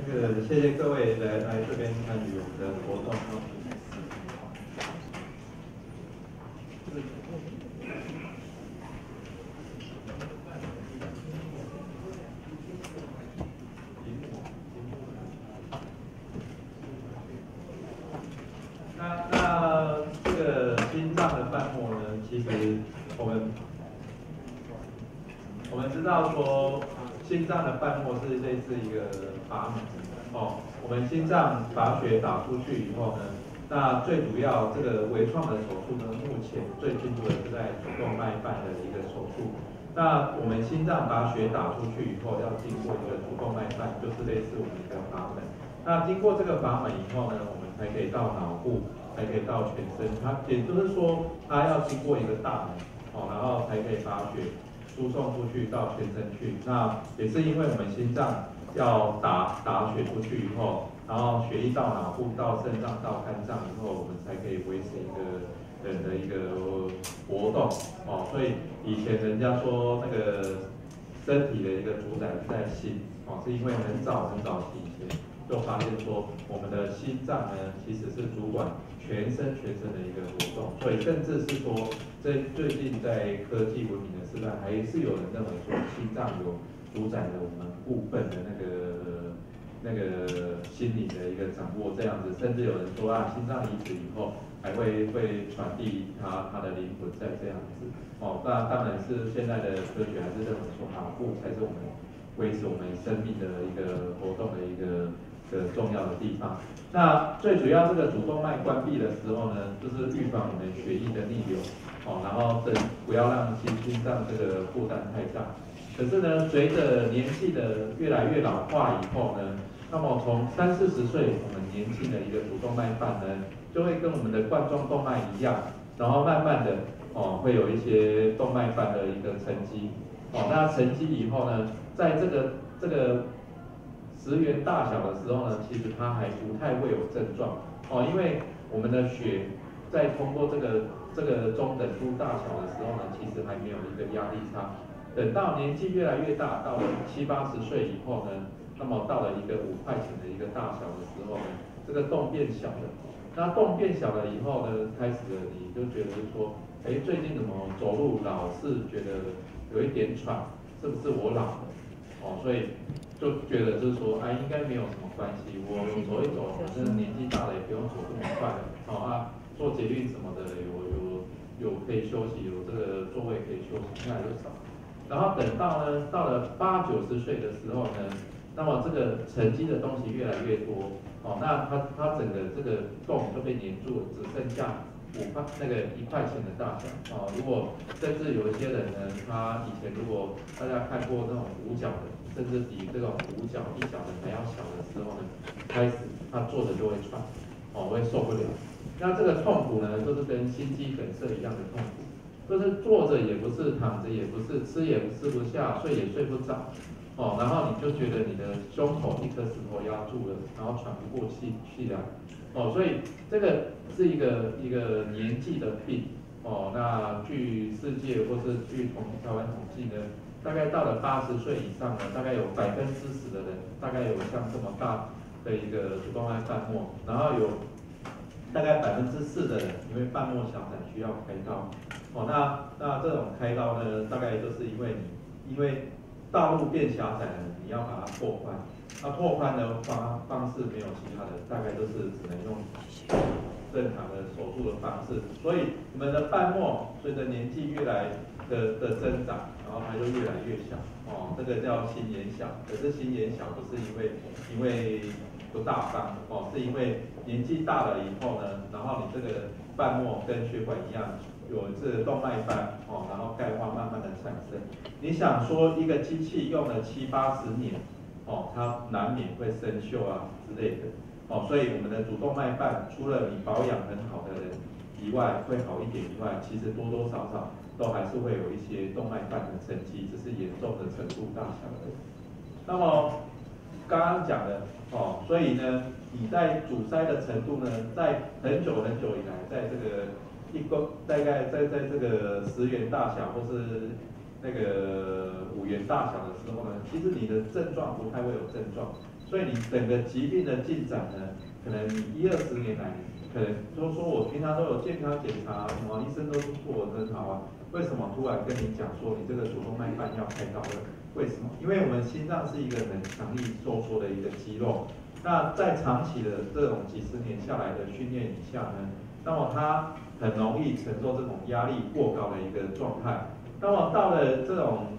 谢谢各位来这边参与我们的活动哦。那这个心脏的瓣膜呢，其实我们知道说，心脏的瓣膜是类似一个阀门哦。我们心脏把血打出去以后呢，那最主要这个微创的手术呢，目前最进步的是在主动脉瓣的一个手术。那我们心脏把血打出去以后，要经过一个主动脉瓣，就是类似我们一个阀门。那经过这个阀门以后呢，我们才可以到脑部，才可以到全身。它也就是说，它要经过一个大门哦，然后才可以把血输送出去到全身去。那也是因为我们心脏要打血出去以后，然后血液到脑部、到肾脏、到肝脏以后，我们才可以维持一个人的一个活动哦。所以以前人家说那个身体的一个主宰是在心哦，是因为很早期以前就发现说，我们的心脏呢其实是主管全身的一个活动，所以甚至是说，最近在科技文明的时代，还是有人认为说心脏有主宰了我们部分的那个心理的一个掌握这样子，甚至有人说啊，心脏移植以后还会传递他的灵魂在这样子哦。那当然是现在的科学还是认为说脑部才是我们维持我们生命的一个活动的一个重要的地方。那最主要这个主动脉关闭的时候呢，就是预防我们血液的逆流哦，然后不要让心脏这个负担太大。可是呢，随着年纪的越来越老化以后呢，那么从30-40岁，我们年轻的一个主动脉瓣呢，就会跟我们的冠状动脉一样，然后慢慢的哦，会有一些动脉瓣的一个沉积哦。那沉积以后呢，在这个10元大小的时候呢，其实它还不太会有症状哦，因为我们的血在通过这个中等度大小的时候呢，其实还没有一个压力差。等到年纪越来越大，到了70-80岁以后呢，那么到了一个5块钱的一个大小的时候呢，这个洞变小了。那洞变小了以后呢，开始了你就觉得说，哎，最近怎么走路老是觉得有一点喘，是不是我老了？哦，所以就觉得就是说，哎，应该没有什么关系，我走一走，反正年纪大了也不用走这么快了，哦啊，坐捷运什么的有可以休息，有这个座位可以休息，那就少。然后等到呢，到了80-90岁的时候呢，那么这个沉积的东西越来越多，哦，那它整个这个洞就被黏住了，只剩下1块钱的大小，哦，如果甚至有一些人呢，他以前如果大家看过那种五角的，甚至比这种5角1角的还要小的时候呢，开始他坐着就会喘，哦，会受不了。那这个痛苦呢，就是跟心肌梗塞一样的痛苦。就是坐着也不是，躺着也不是，吃也吃不下，睡也睡不着，哦，然后你就觉得你的胸口一颗石头压住了，然后喘不过气来，哦，所以这个是一个年纪的病，哦，那据世界或是据台湾统计呢，大概到了80岁以上呢，大概有10%的人，大概有像这么大的一个主动脉瓣膜，然后有大概4%的人因为瓣膜狭窄需要开刀。哦，那这种开刀呢，大概就是因为道路变狭窄了，你要把它拓宽。那拓宽的方式没有其他的，大概就是只能用正常的手术的方式。所以我们的瓣膜随着年纪越来的增长，然后它就越来越小。哦，这个叫心眼小。可是心眼小不是因为不大方哦，是因为年纪大了以后呢，然后你这个瓣膜跟血管一样。有这个动脉瓣哦，然后钙化慢慢的产生。你想说一个机器用了70-80年哦，它难免会生锈啊之类的哦，所以我们的主动脉瓣除了你保养很好的人以外会好一点以外，其实多多少少都还是会有一些动脉瓣的沉积，只是严重的程度大小而已。那么刚刚讲的哦，所以呢，你在阻塞的程度呢，在很久以来，在这个大概在这个10元大小或是那个5元大小的时候呢，其实你的症状不太会有症状， 所以你整个疾病的进展呢，可能你10-20年来，可能都说我平常都有健康检查，什么医生都说我很好啊，为什么突然跟你讲说你这个主动脉瓣要开刀了？为什么？因为我们心脏是一个很强力收缩的一个肌肉，那在长期的这种几十年下来的训练以下呢，那么它很容易承受这种压力过高的一个状态。那么到了这种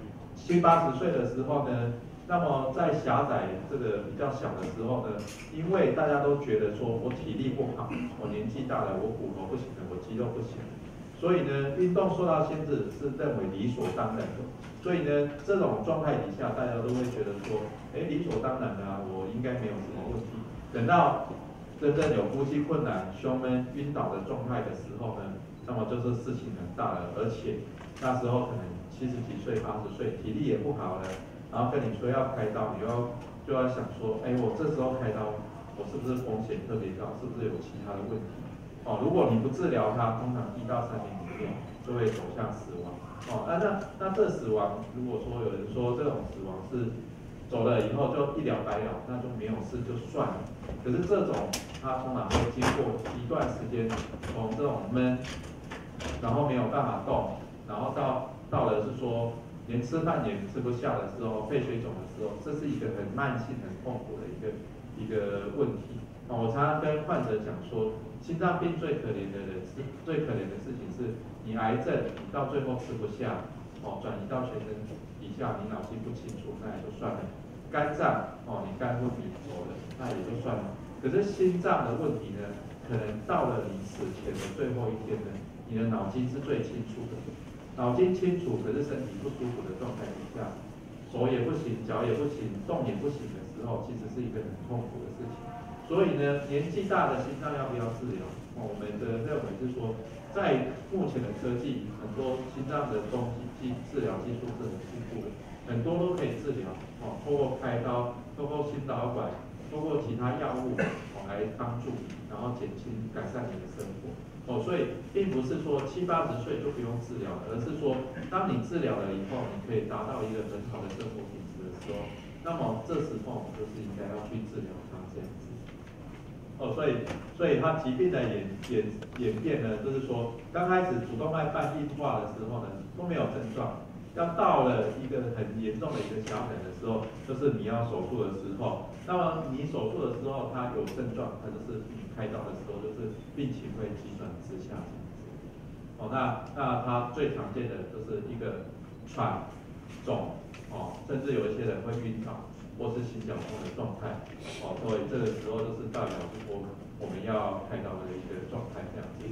70-80岁的时候呢，那么在狭窄这个比较小的时候呢，因为大家都觉得说我体力不好，我年纪大了，我骨头不行了，我肌肉不行了，所以呢，运动受到限制是认为理所当然的。所以呢，这种状态底下，大家都会觉得说，理所当然的啊，我应该没有什么问题。等到真正有呼吸困难、胸闷、晕倒的状态的时候呢，那么就是事情很大了，而且那时候可能70几岁、80岁，体力也不好了，然后跟你说要开刀，你就要想说，我这时候开刀，我是不是风险特别高？是不是有其他的问题？如果你不治疗它，通常1到3年里面就会走向死亡。那这死亡，如果说有人说这种死亡是走了以后就一了百了，那就没有事就算了。可是这种它通常会经过一段时间，从这种闷，然后没有办法动，然后到了是说连吃饭也吃不下的时候，肺水肿的时候，这是一个很慢性、很痛苦的一个问题。我常常跟患者讲说，心脏病最可怜的事情是，你癌症你到最后吃不下，转移到全身底下，你脑筋不清楚，那也就算了。肝脏你肝不比走了，那也就算了。可是心脏的问题呢，可能到了你死前的最后一天呢，你的脑筋是最清楚的，脑筋清楚，可是身体不舒服的状态底下，手也不行，脚也不行，动也不行的时候，其实是一个很痛苦的事情。所以呢，年纪大的心脏要不要治疗？我们的认为是说，在目前的科技，很多心脏的治疗技术是很进步的，很多都可以治疗。透过开刀，透过心导管，透过其他药物来帮助你，然后减轻改善你的生活。所以并不是说70-80岁就不用治疗了，而是说当你治疗了以后，你可以达到一个很好的生活品质的时候，那么这时候就是应该要去治疗它这样子。所以它疾病的演变呢，就是说刚开始主动脉瓣硬化的时候呢，都没有症状，要到了一个很严重的一个狭窄的时候，就是你要手术的时候。那么你手术的时候，它有症状，它就是你开刀的时候，就是病情会急转直下这样子。那它最常见的就是一个喘、肿，甚至有一些人会晕倒，或是心绞痛的状态。所以这个时候就是代表是说我们要开刀的一个状态这样子。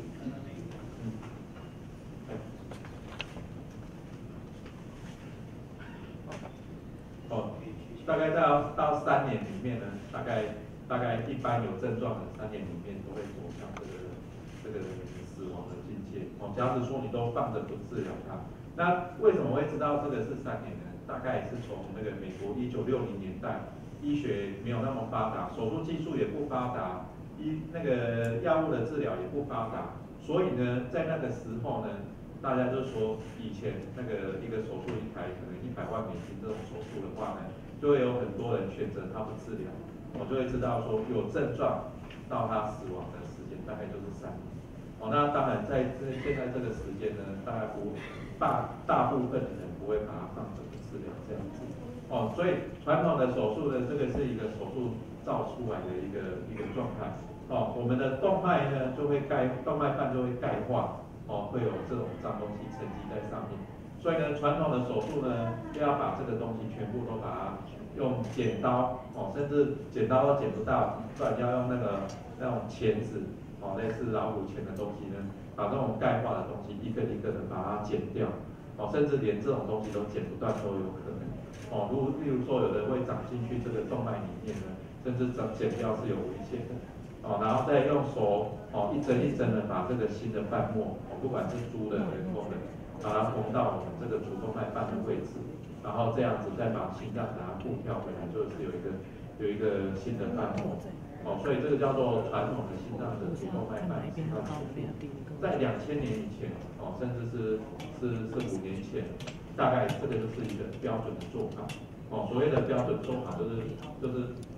大概到3年里面呢，大概一般有症状的3年里面都会走向这个死亡的境界。假如说你都放着不治疗它，那为什么会知道这个是3年呢？大概是从那个美国1960年代，医学没有那么发达，手术技术也不发达，那个药物的治疗也不发达，所以呢，在那个时候呢，大家就说以前那个一个手术一台可能100万美金这种手术的话呢，就会有很多人选择它不治疗，我就会知道说有症状到他死亡的时间大概就是3年。那当然在现在这个时间呢，大部分的人不会把它放着不治疗这样子。所以传统的手术呢，这个是一个手术造出来的一个状态。我们的动脉呢动脉瓣就会钙化，会有这种脏东西沉积在上面。所以呢，传统的手术呢，就要把这个东西全部都把它用剪刀，甚至剪刀都剪不到，不然要用那种钳子，类似老虎钳的东西呢，把这种钙化的东西一个一个的把它剪掉，甚至连这种东西都剪不断都有可能。例如说有的会长进去这个动脉里面呢，甚至剪掉是有危险的。然后再用手一针一针的把这个新的瓣膜，不管是猪的、人工的，把它缝到我们这个主动脉瓣的位置，然后这样子再把心脏把它固跳回来，就是有一个新的瓣膜。所以这个叫做传统的心脏的主动脉瓣心脏手术。在2000年以前，甚至是5年前，大概这个就是一个标准的做法。所谓的标准做法就是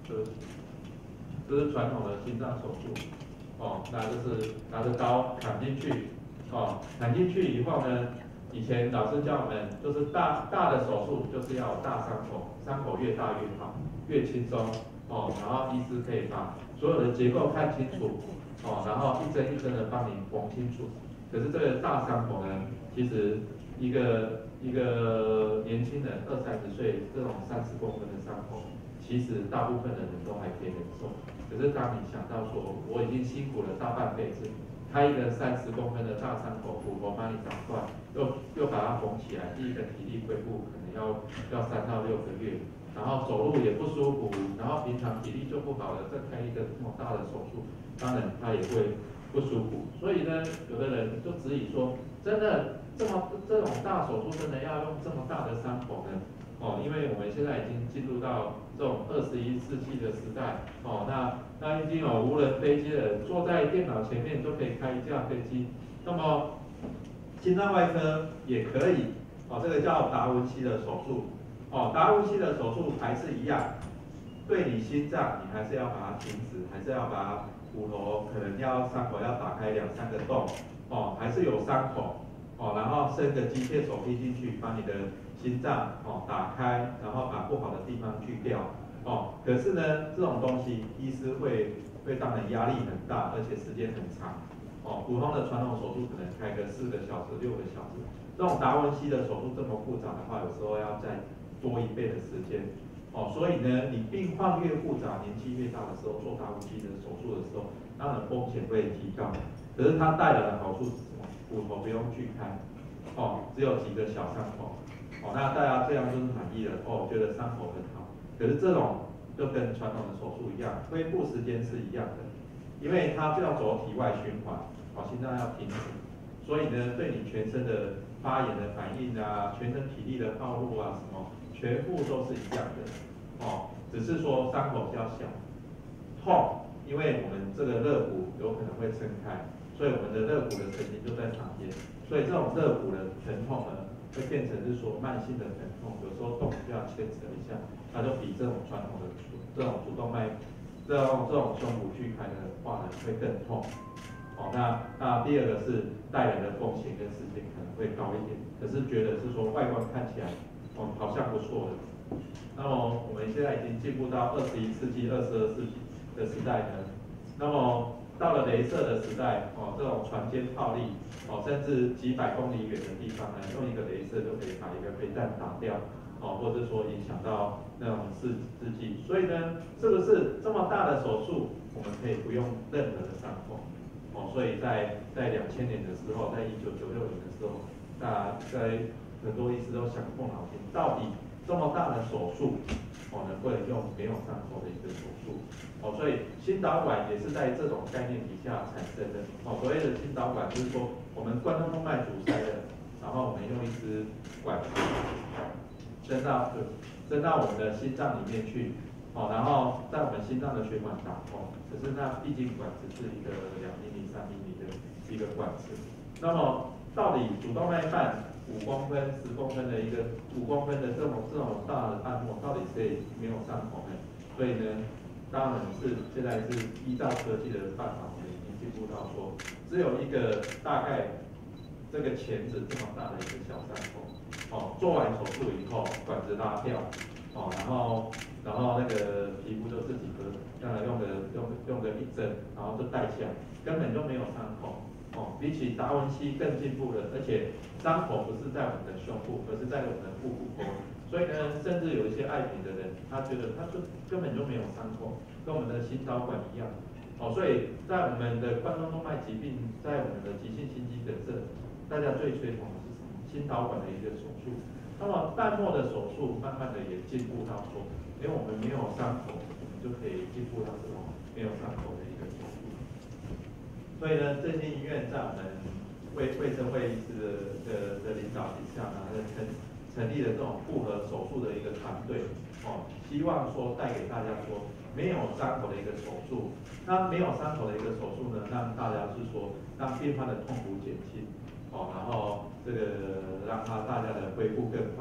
这是传统的心脏手术，哦，那就是拿着刀砍进去，哦，砍进去以后呢，以前老师教我们，就是大的手术就是要有大伤口，伤口越大越好，越轻松，哦，然后医师可以把所有的结构看清楚，哦，然后一针一针的帮你缝清楚。可是这个大伤口呢，其实一个年轻人20-30岁这种30公分的伤口，其实大部分的人都还可以忍受。可是当你想到说，我已经辛苦了大半辈子，开一个30公分的大伤口，骨头把你打断，又把它缝起来，第一个体力恢复可能要3到6个月，然后走路也不舒服，然后平常体力就不好了，再开一个这么大的手术，当然他也会不舒服。所以呢，有的人就质疑说，真的这种大手术真的要用这么大的伤口呢？哦，因为我们现在已经进入到这种21世纪的时代，哦，那已经有无人飞机了，坐在电脑前面就可以开一架飞机。那么心脏外科也可以，哦，这个叫达文西的手术，哦，达文西的手术还是一样，对你心脏你还是要把它停止，还是要把骨头可能伤口要打开2-3个洞，哦，还是有伤口，哦，然后伸个机械手臂进去，把你的心脏打开，然后把不好的地方去掉，哦，可是呢，这种东西医师会当然压力很大，而且时间很长，哦，普通的传统手术可能开个4个小时、6个小时，这种达文西的手术这么复杂的话，有时候要再多1倍的时间，哦，所以呢，你病况越复杂，年纪越大的时候做达文西的手术的时候，当然风险会提高，可是它带来的好处是什么？骨头不用锯开，哦，只有几个小伤口。哦，那大家这样就是满意了，哦，觉得伤口很好。可是这种就跟传统的手术一样，恢复时间是一样的，因为它就要走体外循环，哦，心脏要停止，所以呢，对你全身的发炎的反应啊，全身体力的暴露啊，什么，全部都是一样的，哦，只是说伤口比较小，痛，因为我们这个肋骨有可能会撑开，所以我们的肋骨的神经就在旁边，所以这种肋骨的疼痛呢，会变成是说慢性的疼痛，有时候动就要牵扯一下，它就比这种传统的这种主动脉，这种胸骨锯开的话呢，会更痛。哦，那第二个是带来的风险跟时间可能会高一点，可是觉得是说外观看起来好像不错的。那么我们现在已经进步到21世纪、22世纪的时代呢，那么到了雷射的时代，哦，这种船坚炮利，哦，甚至几百公里远的地方呢，用一个雷射就可以把一个飞弹打掉，哦，或者说影响到那种世纪。所以呢，是不是这么大的手术，我们可以不用任何的伤口？哦，所以在2000年的时候，在1996年的时候，大家很多医师都想动脑筋，到底这么大的手术，哦，能不能用没有伤口的一个手术？哦，所以心导管也是在这种概念底下产生的。哦，所谓的心导管就是说，我们冠状动脉阻塞了，然后我们用一支管伸到我们的心脏里面去，哦，然后在我们心脏的血管打通。可是那毕竟管子是一个2mm、3mm的一个管子，那么到底主动脉瓣5公分、10公分的5公分的这种大的瓣膜，到底可以没有伤口呢？所以呢，当然是现在是依照科技的办法，我们已经进步到说，只有一个大概这个钳子这么大的一个小伤口，哦，做完手术以后，管子拉掉，哦，然后那个皮肤就自己用个1针，然后就带下来，根本就没有伤口。哦，比起达文西更进步了，而且伤口不是在我们的胸部，而是在我们的腹股沟。所以呢，甚至有一些爱美的人，他觉得他就根本就没有伤口，跟我们的心导管一样。哦，所以在我们的冠状动脉疾病，在我们的急性心肌梗塞，大家最推崇的是什么？心导管的一个手术。那么瓣膜的手术，慢慢的也进步到说，因为我们没有伤口，我们就可以进步到这种没有伤口的一个手术。所以呢，振兴医院在我们卫生会议室的领导底下呢，成立了这种复合手术的一个团队，哦，希望说带给大家说没有伤口的一个手术。那没有伤口的一个手术呢，让大家是说让病患的痛苦减轻，哦，然后这个让大家的恢复更快，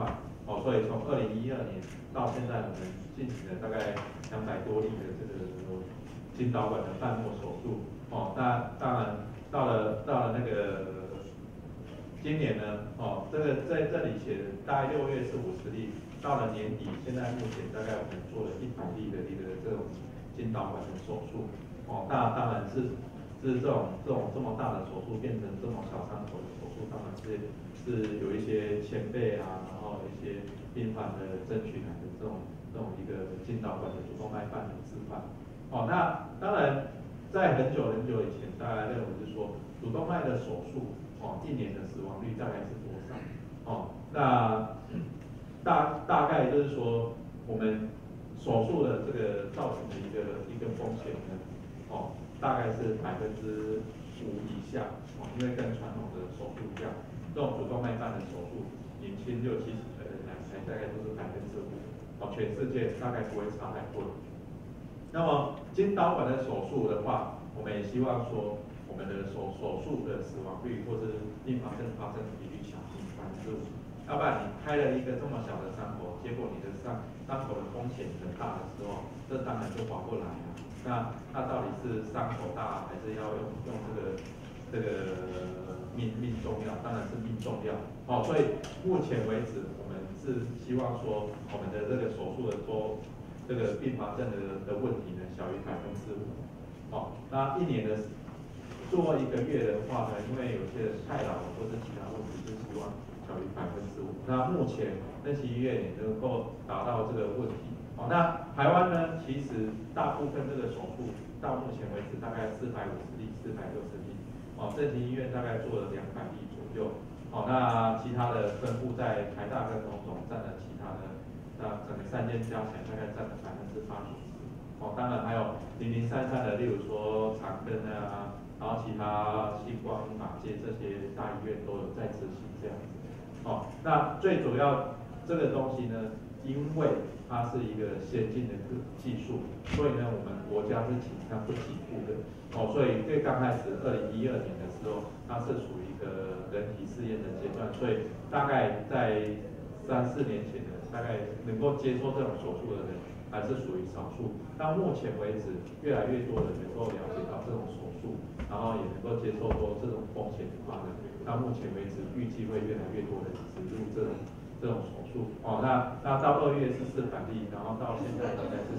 哦，所以从2012年到现在，我们进行了大概200多例的这个心导管的瓣膜手术。哦，那当然到了那个今年呢，哦，这个在这里写的大概6月是50例，到了年底，现在目前大概我们做了100例的一个这种心导管的手术。哦，那当然是这么大的手术变成这么小伤口的手术，当然是有一些前辈啊，然后一些病患的争取来的这种一个心导管的主动脉瓣的置换。哦，那当然在很久以前，大家认为是说主动脉的手术，哦，1年的死亡率大概是多少？哦，那大概就是说我们手术的这个造成的一个风险呢，哦，大概是5%以下，哦，因为跟传统的手术一样，这种主动脉瓣的手术，年轻60、70岁的人来大概都是5%，哦，全世界大概不会差太多。那么心导管的手术的话，我们也希望说，我们的手术的死亡率或是并发症发生的比率小于5%，要不然你开了一个这么小的伤口，结果你的伤口的风险很大的时候，这当然就划不来了。那到底是伤口大，还是要用这个命重要？当然是命重要。哦，所以目前为止，我们是希望说，我们的这个手术的这个并发症的问题呢，小于5%。哦，那1年的做1个月的话呢，因为有些人太老了或者其他问题，就希望小于5%。那目前任其医院也能够达到这个问题。哦，那台湾呢，其实大部分这个手术到目前为止大概450例、460例。哦，任其医院大概做了200例左右。哦，那其他的分布在台大跟荣总占了其他的。那整个3间加起来大概占了80%、90%。哦，当然还有0033的，例如说长庚啊，然后其他星光、马偕这些大医院都有在执行这样子。哦，那最主要这个东西呢，因为它是一个先进的技术，所以呢，我们国家是倾向不起步的。哦，所以最刚开始2012年的时候，它是属于一个人体试验的阶段，所以大概在3、4年前呢，大概能够接受这种手术的人还是属于少数。到目前为止，越来越多人能够了解到这种手术，然后也能够接受说这种风险的话呢，到目前为止预计会越来越多人植入这种手术。哦，那到2月是400例，然后到现在大概是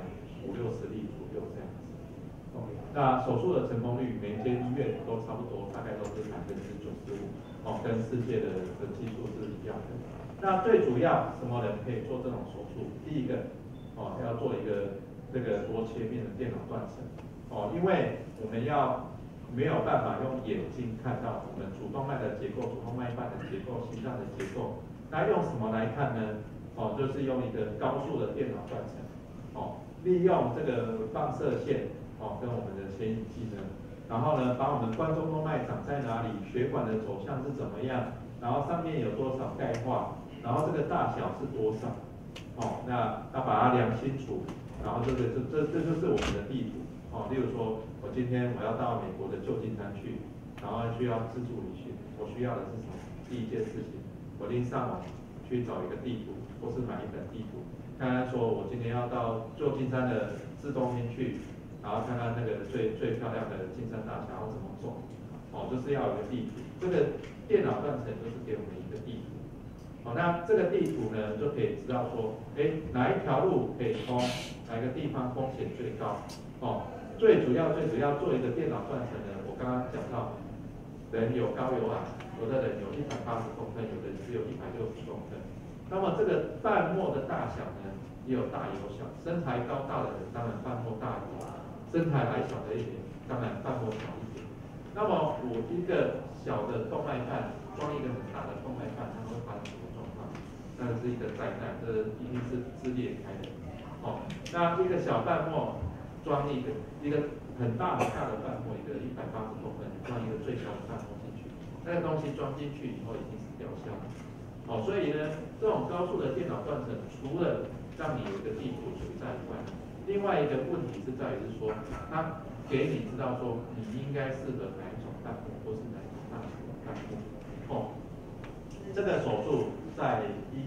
450、60例左右这样子。那手术的成功率，每间医院都差不多，大概都是95%，哦，跟世界的技术是一样的。那最主要什么人可以做这种手术？第一个，哦，要做一个这个多切面的电脑断层。哦，因为我们没有办法用眼睛看到我们主动脉的结构、主动脉瓣的结构、心脏的结构，那用什么来看呢？哦，就是用一个高速的电脑断层。哦，利用这个放射线。哦，跟我们的显影剂呢，然后呢，把我们冠状动脉长在哪里，血管的走向是怎么样，然后上面有多少钙化，然后这个大小是多少，哦，那要把它量清楚，然后这就是我们的地图。哦，例如说，我今天我要到美国的旧金山去，然后需要自助旅行，我需要的是什么？第一件事情，我一定上网去找一个地图，或是买一本地图，看看说我今天要到旧金山的市中心去。然后看看那个最漂亮的金山大桥要怎么走，哦，就是要有一个地图。这个电脑断层就是给我们一个地图，哦，那这个地图呢就可以知道说，哎，哪一条路可以通，哪个地方风险最高，哦，最主要做一个电脑断层呢，我刚刚讲到，人有高有矮，有的人有180公分，有的人只有160公分。那么这个瓣膜的大小呢，也有大有小，身材高大的人当然瓣膜大一点。身材矮小的一点，当然瓣膜小一点。那么我一个小的动脉瓣装一个很大的动脉瓣，它会发生什么状况？那是一个灾难，这一定是裂开的。哦，那一个小瓣膜装一个很大的瓣膜，一个180公分，装一个最小的瓣膜进去，那个东西装进去以后一定是掉下来。哦，所以呢，这种高速的电脑断层，除了让你有一个地图存在以外，另外一个问题是在于是说，它给你知道说你应该适合哪一种瓣膜，或是哪一种大小的瓣膜。哦， 这个手术在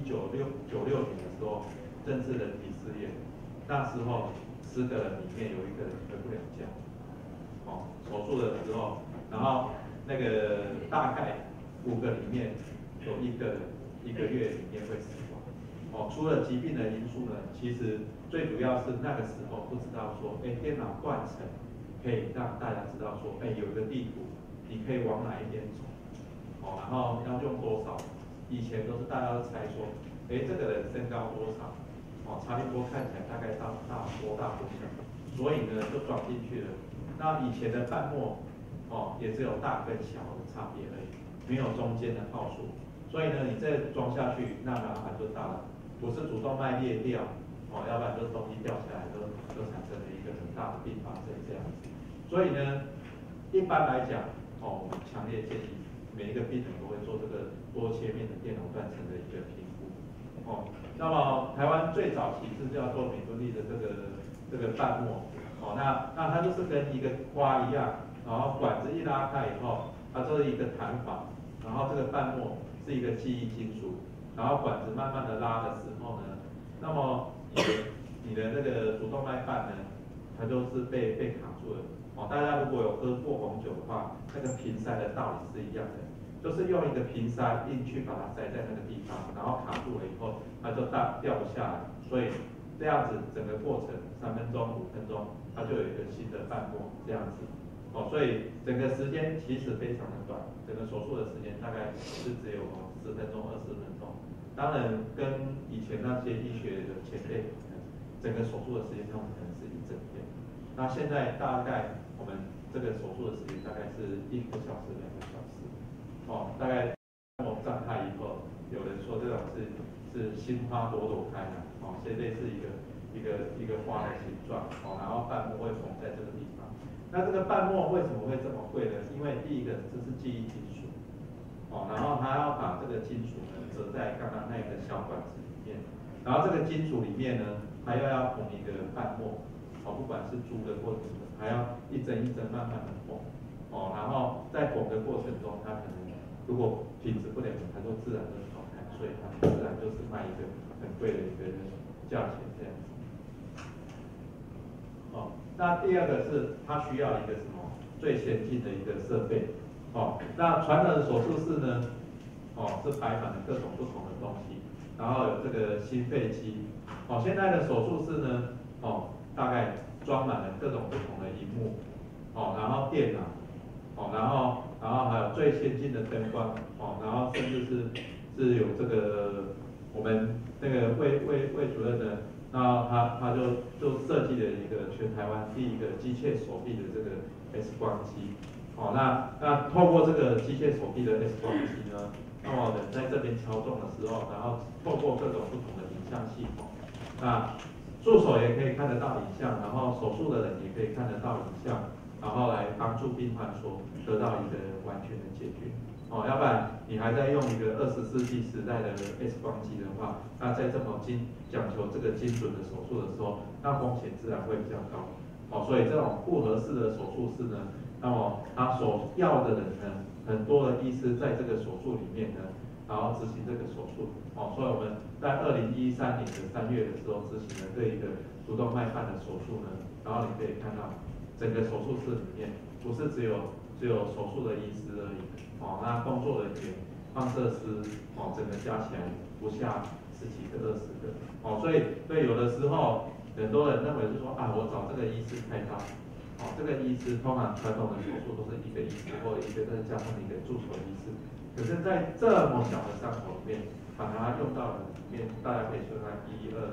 1996年的时候，正是人体试验，那时候10个人里面有1个人回不了家。手术的时候，然后那个大概5个里面有1个人1个月里面会死亡。除了疾病的因素呢，其实最主要是那个时候不知道说，电脑断层可以让大家知道说，有一个地图，你可以往哪一边走，然后要用多少。以前都是大家都猜说，这个人身高多少，差不多看起来大概多大多小，所以呢就装进去了。那以前的瓣膜，也只有大跟小的差别而已，没有中间的号数。所以呢，你这装下去，那麻烦就大了，不是主动脉裂掉，要不然就东西掉下来，就产生了一个很大的并发症这样子。所以呢，一般来讲，我们强烈建议每一个病人都会做这个多切面的电脑断层的一个评估。那么台湾最早期是叫做美敦力的这个瓣膜。那它就是跟一个花一样，然后管子一拉开以后，它就是一个弹簧，然后这个瓣膜是一个记忆金属，然后管子慢慢的拉的时候呢，那么你的那个主动脉瓣呢，它就是被卡住了。大家如果有喝过红酒的话，那个瓶塞的道理是一样的，就是用一个瓶塞硬去把它塞在那个地方，然后卡住了以后，它就掉不下来，所以这样子整个过程3分钟、5分钟，它就有一个新的瓣膜这样子。所以整个时间其实非常的短，整个手术的时间大概是只有10分钟、20分钟。当然跟以前那些医学的前辈，整个手术的时间他们可能是1整天。那现在大概我们这个手术的时间大概是1个小时、2个小时。大概我张开以后，有人说这种是心花朵朵开了，所以类似一个花的形状，然后瓣膜会缝在这个地方。那这个瓣膜为什么会这么贵呢？因为第一个这是记忆金属，然后它要把这个金属呢折在刚刚那个小管子里面，然后这个金属里面呢，它又要缝一个瓣膜，不管是珠的或者什么，还要一针一针慢慢的缝，然后在缝的过程中，它可能如果品质不良，它就自然就淘汰，所以它自然就是卖一个很贵的一个价钱这样子。那第二个是它需要一个什么最先进的一个设备。那传统的手术室呢，是摆满了各种不同的东西，然后有这个心肺机。现在的手术室呢，大概装满了各种不同的荧幕，然后电脑，然后还有最先进的灯光，然后甚至是有这个我们那个魏主任呢，那他就设计了一个全台湾第一个机械手臂的这个 X 光机。那透过这个机械手臂的 X 光机呢，那么人在这边操纵的时候，然后透过各种不同的影像系统，那助手也可以看得到影像，然后手术的人也可以看得到影像，然后来帮助病患说得到一个完全的解决。要不然你还在用一个20世纪时代的 X 光机的话，那在这么讲求这个精准的手术的时候，那风险自然会比较高。所以这种复合式的手术室呢，那么他所要的人呢，很多的医师在这个手术里面呢，然后执行这个手术。所以我们在2013年的3月的时候执行了这一个主动脉瓣的手术呢，然后你可以看到整个手术室里面不是只有手术的医师而已，那工作人员、放射师，整个加起来不下10几个、20个，所以有的时候很多人认为是说我找这个医师开刀，这个医师通常传统的手术都是一个医师或一个再加上一个助手医师，可是在这么小的伤口里面，把它用到了里面，大家可以说看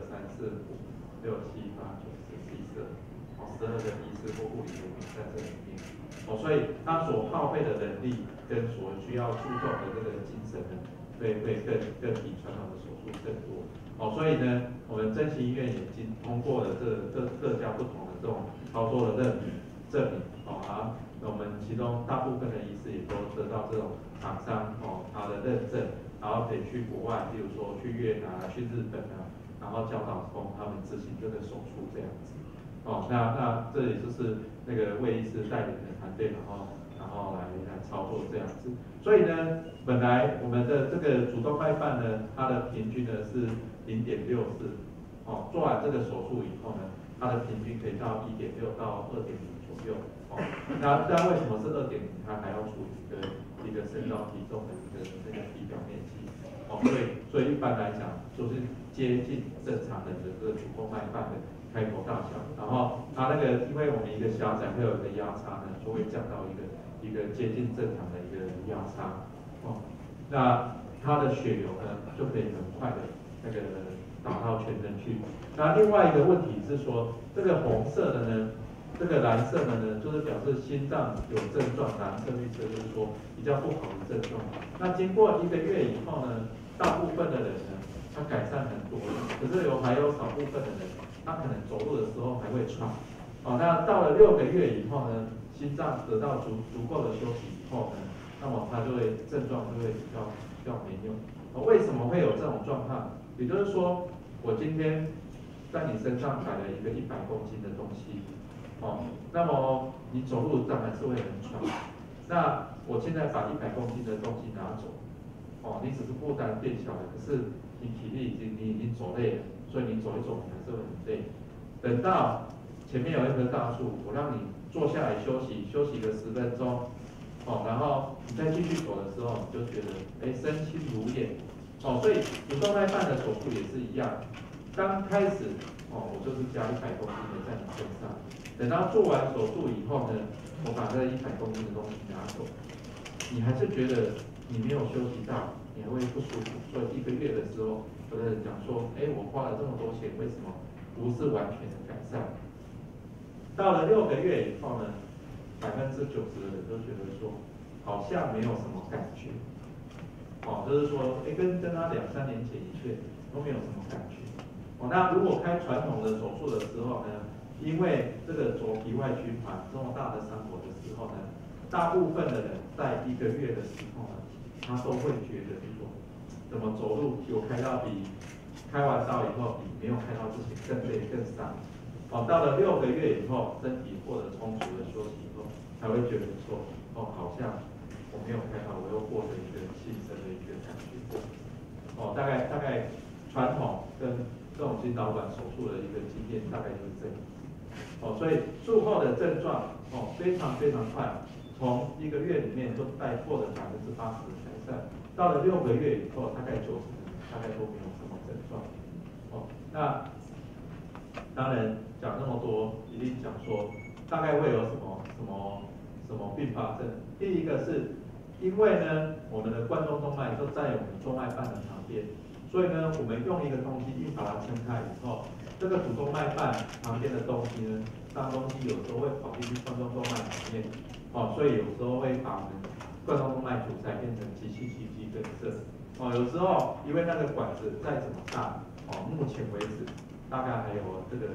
1、2、3、4、5、6、7、8、9、10、11、12，12个医师或护理人员在这里面，所以他所耗费的人力跟所需要注重的这个精神呢，会更比传统的手术更多。所以呢，我们真奇医院已经通过了各家不同的这种操作的证明，那我们其中大部分的医师也都得到这种厂商他的认证，然后可以去国外，比如说去越南啊、去日本啊，然后教导他们执行这个手术这样子。那这里就是那个魏医师带领的团队，然然后来操作这样子。所以呢，本来我们的这个主动脉瓣呢，它的平均呢是0.64，哦，做完这个手术以后呢，它的平均可以到1.6到2.0左右。哦，那为什么是2.0？它还要处理一个身高体重的这个体表面积。哦，所以一般来讲就是接近正常人的这个主动脉瓣的开口大小，然后它那个因为我们一个狭窄会有一个压差呢，就会降到一个接近正常的一个压差。哦，那它的血流呢就可以很快的那个打到全身去。那另外一个问题是说，这个红色的呢，这个蓝色的呢，就是表示心脏有症状，蓝色绿色就是说比较不好的症状。那经过1个月以后呢，大部分的人呢，他改善很多了，可是还有少部分的人，他可能走路的时候还会喘。哦，那到了6个月以后呢，心脏得到足够的休息以后呢，那么它就会症状就会比较没用。为什么会有这种状况？也就是说，我今天在你身上摆了一个100公斤的东西，哦，那么你走路当然是会很喘。那我现在把100公斤的东西拿走，哦，你只是负担变小了，可是你体力已经走累了，所以你走一走你还是会很累。等到前面有一棵大树，我让你坐下来休息个10分钟，哦，然后你再继续走的时候，你就觉得身轻如燕。哦，所以主动脉瓣的手术也是一样，刚开始我就是加100公斤的在你身上，等到做完手术以后呢，我把这100公斤的东西拿走，你还是觉得你没有休息到，你还会不舒服。所以1个月的时候，有的人讲说，我花了这么多钱，为什么不是完全的改善？到了6个月以后呢，90%的人都觉得说，好像没有什么感觉。哦，就是说，跟他2、3年前一确都没有什么感觉。哦，那如果开传统的手术的时候呢，因为这个左皮外循环这么大的伤口的时候呢，大部分的人在1个月的时候呢，他都会觉得说，怎么走路有开到比开完刀以后比没有开刀之前更累更伤。哦，到了6个月以后，身体获得充足的休息以后，才会觉得说，好像我没有开刀，我又获得一个新生的一个感觉。哦，大概传统跟这种心导管手术的一个经验大概就是这样。哦，所以术后的症状非常非常快，从1个月里面就获得80%的改善，到了6个月以后，大概90%大概都没有什么症状。哦，那当然讲那么多，一定讲说大概会有什么并发症。第一个是因为呢，我们的冠状动脉就在我们中脉瓣的旁边，所以呢，我们用一个东西硬把它撑开以后，这个主动脉瓣旁边的东西呢，脏东西有时候会跑进去冠状动脉里面，所以有时候会把我们冠状动脉阻塞变成急性心肌梗塞。有时候因为那个管子再怎么大，目前为止大概还有这个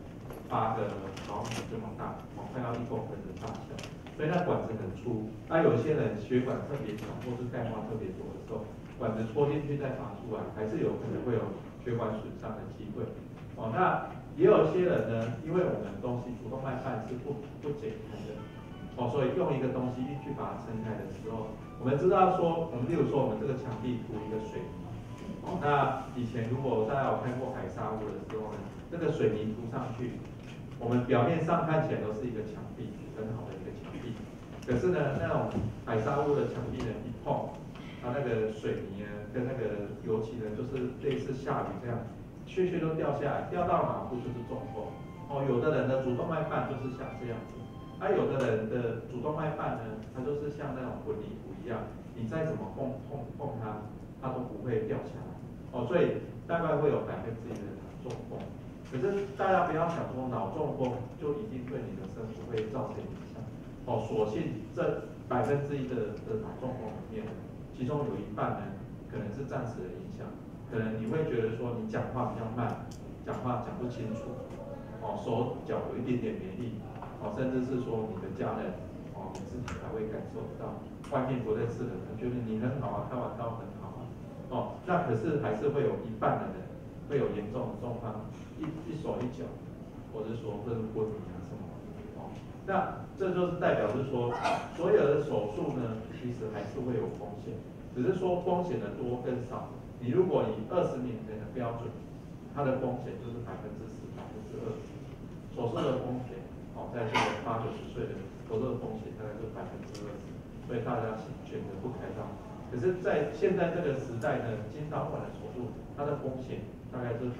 8个毫米这么大，快要1公分的大小，所以那管子很粗。那有些人血管特别小或是钙化特别多的时候，管子戳进去再拔出来，还是有可能会有血管损伤的机会。那也有些人呢，因为我们东西主动脉瓣是不解开的，所以用一个东西去把它撑开的时候，我们知道说，例如说我们这个墙壁涂一个水泥。那以前如果大家有看过海沙屋的时候呢，这个水泥涂上去，我们表面上看起来都是一个墙壁，很好的一个墙壁。可是呢，那种海沙屋的墙壁呢，一碰，它那个水泥呢，跟那个油漆呢，就是类似下雨这样，屑都掉下来，掉到哪部就是中风。有的人的主动脉瓣就是像这样子，有的人的主动脉瓣呢，它就是像那种混凝土一样，你再怎么碰它，它都不会掉下来。所以大概会有1%的人中风。可是大家不要想说脑中风就一定对你的生活会造成影响。所幸这1%的脑中风里面，其中有1半呢，可能是暂时的影响，可能你会觉得说你讲话比较慢，讲话讲不清楚，手脚有一点点没力，甚至是说你的家人，你自己还会感受到，外面不认识的人觉得你很好啊，开玩笑很好啊。那可是还是会有1半的人会有严重的状况，一手一脚，或者说会昏迷啊什么。那这就是代表是说，所有的手术呢，其实还是会有风险，只是说风险的多跟少。你如果以20年前的标准，它的风险就是10%、20%，手术的风险，在这个80、90岁的手术的风险大概是20%，所以大家选择不开刀。可是，在现在这个时代呢，心导管的手术，它的风险大概就是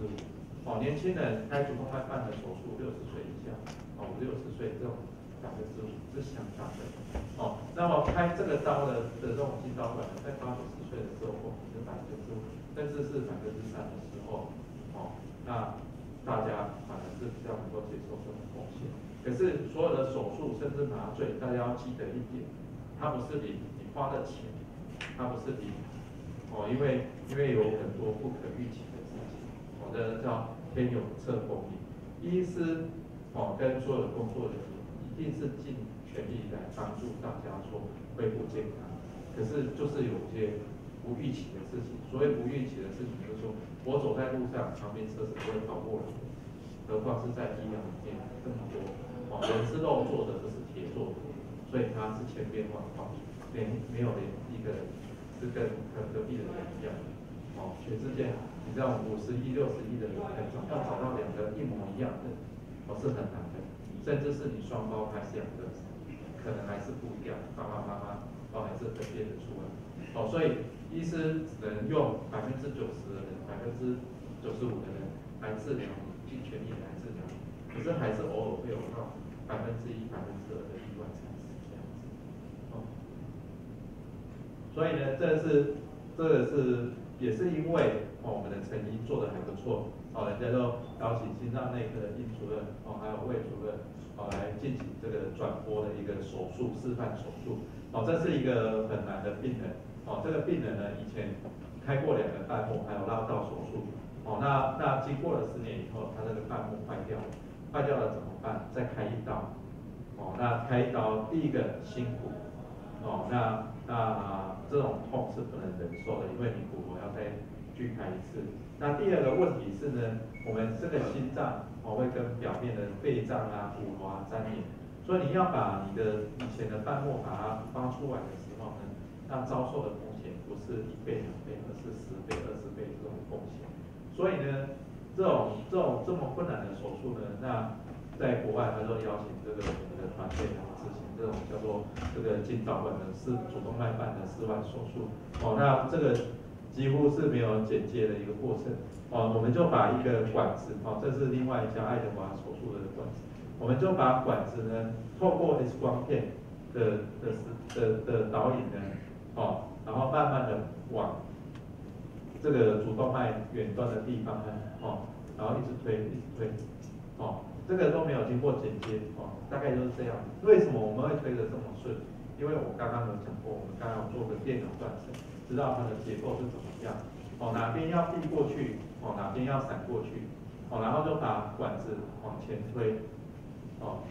5%。年轻人开主动脉瓣的手术，60岁以下，50、60岁这种5%是相当的。那么开这个刀的这种心导管呢，在80、90岁的时候，风险是5%，甚至是3%的时候，那大家反而是比较能够接受这种风险。可是所有的手术甚至麻醉，大家要记得一点，它不是你花的钱，它不是你因为有很多不可预期的事情，这叫天有侧风引。医师跟所有的工作人员一定是尽全力来帮助大家说恢复健康。可是就是有些不预期的事情，所谓不预期的事情，就是说我走在路上，旁边车子不会跑过来，何况是在医疗里面这么多，人是肉做的，不是铁做的，所以它是千变万化，没有连一个人是跟隔壁的人一样，全世界你知道50亿、60亿的人要找到2个一模一样的，是很难的，甚至是你双胞胎是2个，可能还是不一样，爸爸妈妈还是分辨得出来。所以医师只能用90%的人、95%的人来治疗你，尽全力来治疗你。可是还是偶尔会有到1%、2%的意外产生这样子。所以呢，这个是也是因为我们的成医做的还不错，人家都邀请心脏内科的殷主任还有魏主任来进行这个转播的一个手术示范手术。这是一个很难的病人。这个病人呢，以前开过2个瓣膜，还有拉道手术。那经过了10年以后，他这个瓣膜坏掉了，坏掉了怎么办？再开一刀。那开一刀，第一个辛苦。那这种痛是不能忍受的，因为你骨头要再锯开一次。那第二个问题是呢，我们这个心脏会跟表面的肺脏啊、骨头啊粘连，所以你要把你的以前的瓣膜把它发出来的时候呢，那遭受的风险不是1倍、2倍，而是10倍、20倍这种风险。所以呢，这么困难的手术呢，那在国外他都邀请这个我们的团队来执行这种叫做这个心导管的主动脉瓣的示范手术。那这个几乎是没有剪接的一个过程。我们就把一个管子，这是另外一家爱德华手术的管子，我们就把管子呢透过 X 光片的导引呢，然后慢慢的往这个主动脉远端的地方呢，然后一直推，这个都没有经过剪接，大概就是这样。为什么我们会推得这么顺？因为我刚刚有讲过，我们刚刚有做个电脑断层，知道它的结构是怎么样，哪边要递过去，哪边要闪过去，然后就把管子往前推，好，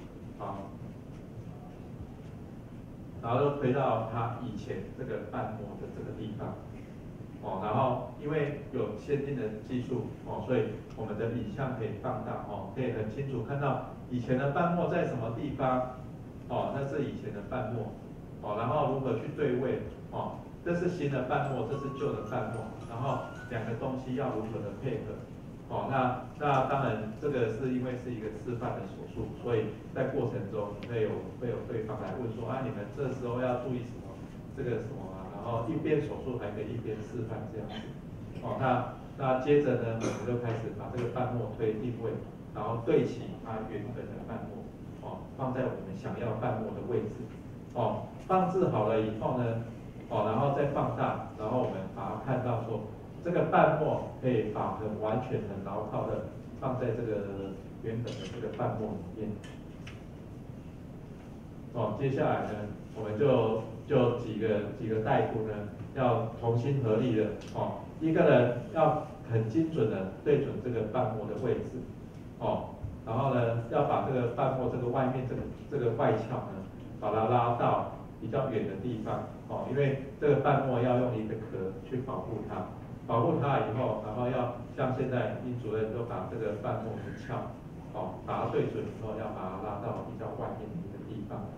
然后就推到它以前这个瓣膜的这个地方。然后因为有先进的技术，所以我们的影像可以放大，可以很清楚看到以前的瓣膜在什么地方，那是以前的瓣膜，然后如何去对位，这是新的瓣膜，这是旧的瓣膜，然后2个东西要如何的配合，那当然这个是因为是一个示范的手术，所以在过程中会有对方来问说，你们这时候要注意什么，这个什么。然后一边手术还可以一边示范这样子，那接着呢，我们就开始把这个瓣膜推定位，然后对齐它原本的瓣膜，放在我们想要瓣膜的位置，放置好了以后呢，然后再放大，然后我们把它看到说，这个瓣膜可以把很完全很牢靠的放在这个原本的这个瓣膜里面。接下来呢，我们就几个大夫呢，要同心合力的，一个人要很精准的对准这个瓣膜的位置，然后呢，要把这个瓣膜这个外面这个外壳呢，把它拉到比较远的地方，因为这个瓣膜要用一个壳去保护它，保护它以后，然后要像现在殷主任都把这个瓣膜的鞘，把它对准以后，要把它拉到比较外外面的一个地方，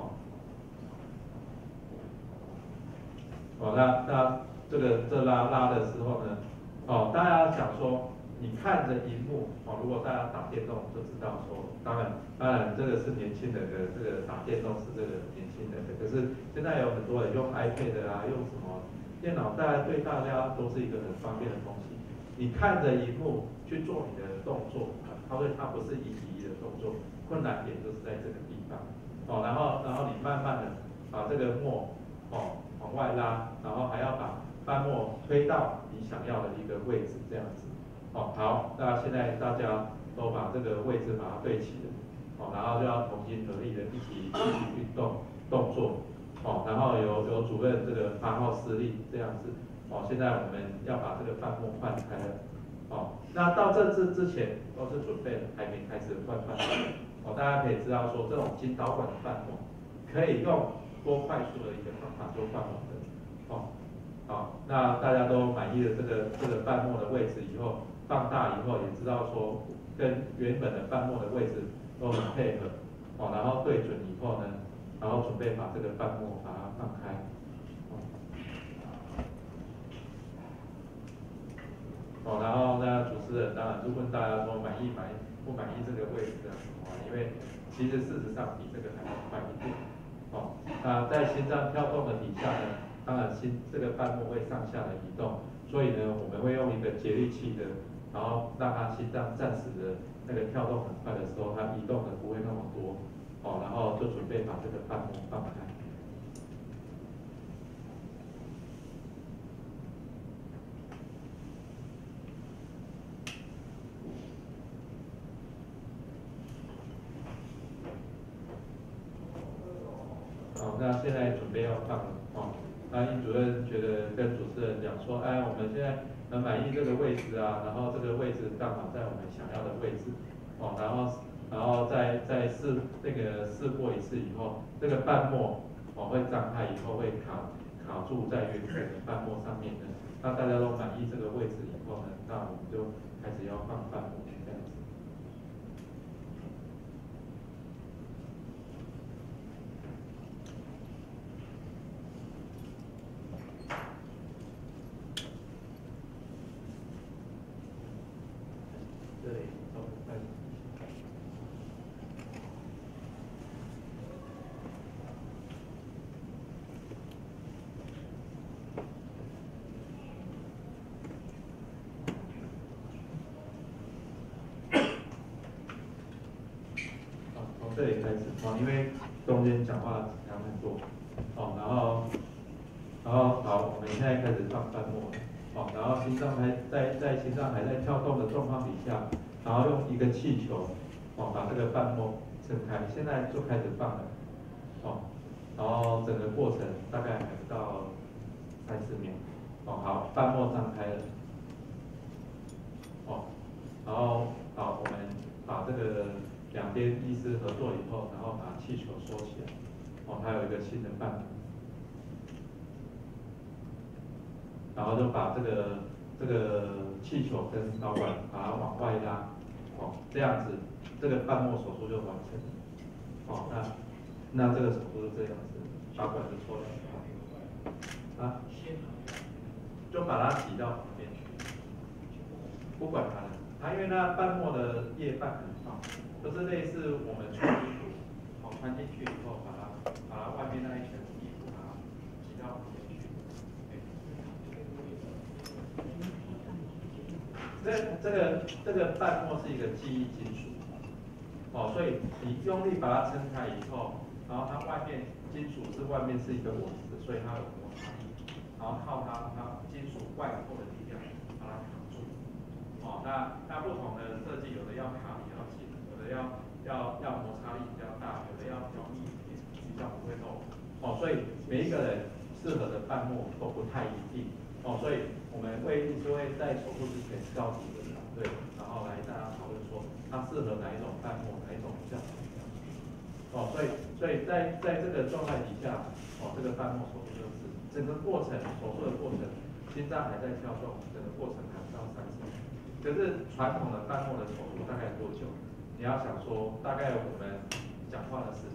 那这拉的时候呢，大家想说，你看着荧幕，如果大家打电动就知道说，当然这个是年轻人的，这个打电动是这个年轻人的，可是现在有很多人用 iPad 啊，用什么电脑，对大家都是一个很方便的东西。你看着荧幕去做你的动作，它不是一比一的动作，困难点就是在这个地方，然后你慢慢的把这个墨，往外拉，然后还要把斑墨推到你想要的一个位置，这样子。好，那现在大家都把这个位置把它对齐了，然后就要同心合力的一起运动作，然后有主任这个8号施令这样子，现在我们要把这个斑墨换开了，那到这之前都是准备还没开始换斑墨，大家可以知道说这种金导管的斑墨可以用多快速的一个方法就换完的，好，那大家都满意了这个斑墨的位置以后，放大以后也知道说跟原本的斑墨的位置都很配合，然后对准以后呢，然后准备把这个斑墨把它放开，然后呢主持人当然就问大家说满意不满意这个位置的，因为其实事实上比这个还要快一点，那在心脏跳动的底下呢，当然这个斑墨会上下的移动，所以呢我们会用一个节律器的，然后让它心脏暂时的那个跳动很快的时候，它移动的不会那么多，然后就准备把这个斑墨放开。好，那现在准备要放了，那殷主任觉得跟主持人讲说，我们现在很满意这个位置啊，然后这个位置刚好在我们想要的位置，然后再试过一次以后，这个斑墨会张开以后会卡住在原本的斑墨上面的，那大家都满意这个位置以后呢，那我们就开始要放斑墨这样子。这里都在。从这里开始，因为中间讲话讲很多，然后好，我们现在开始放斑墨了，然后心脏在心脏还在跳动的状况底下，然后用一个气球，把这个斑墨撑开，现在就开始放了，然后整个过程大概还不到3-4秒，好，斑墨张开了，然后好，我们把这个两边医师合作以后，然后把气球收起来，还有一个新的斑墨。然后就把这个气球跟导管把它往外拉，这样子这个斑墨手术就完成了，那这个手术是这样子，导管就抽掉，就把它挤到旁边去，不管它了，因为那斑墨的叶瓣很薄，就是类似我们穿衣服，穿进去以后把它外面那一层衣服把它挤到旁边去。这个瓣膜是一个记忆金属，所以你用力把它撑开以后，然后它外面金属外面是一个网子，所以它有摩擦力，然后靠它金属外扩的力量把它卡住，那不同的设计，有的要卡比较紧，有的要摩擦力比较大，有的要密一点，比较不会漏，所以每一个人适合的瓣膜都不太一定，所以我们会在手术之前召集一个团队，然后来大家讨论说它适合哪一种瓣膜，哪一种比较好，所以在这个状态底下，这个瓣膜手术就是整个过程手术的过程，心脏还在跳动，整个过程还不到30秒。可是传统的瓣膜的手术大概多久？你要想说，大概我们讲话的时